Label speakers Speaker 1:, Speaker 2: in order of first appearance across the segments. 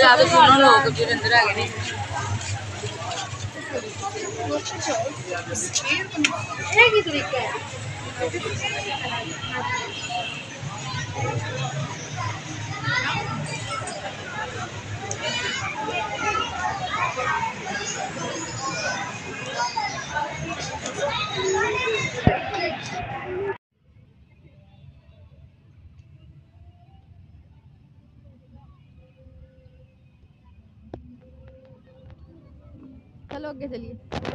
Speaker 1: जाके सुनो लोग जो अंदर आ गए ने की तरीका है। चलो आगे चलिए।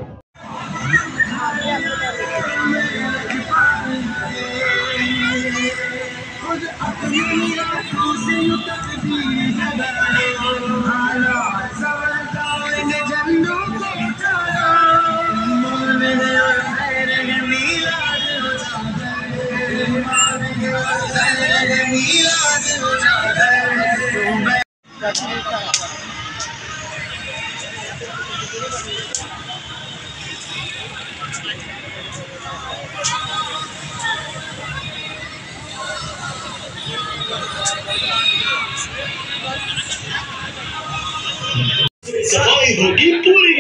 Speaker 2: सफाई होगी पूरी।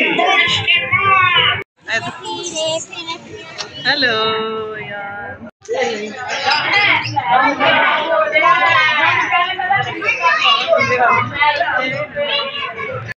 Speaker 1: हेलो यार